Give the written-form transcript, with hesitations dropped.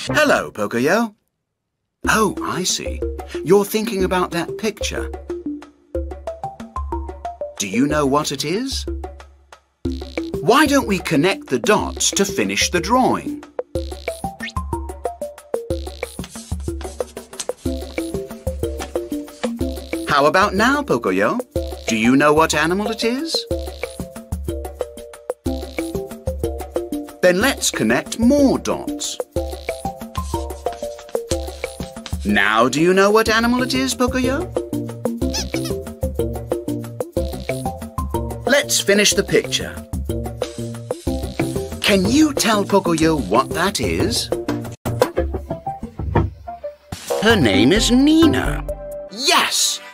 Hello, Pocoyo. Oh, I see. You're thinking about that picture. Do you know what it is? Why don't we connect the dots to finish the drawing? How about now, Pocoyo? Do you know what animal it is? Then let's connect more dots. Now do you know what animal it is, Pocoyo? Let's finish the picture. Can you tell Pocoyo what that is? Her name is Nina. Yes!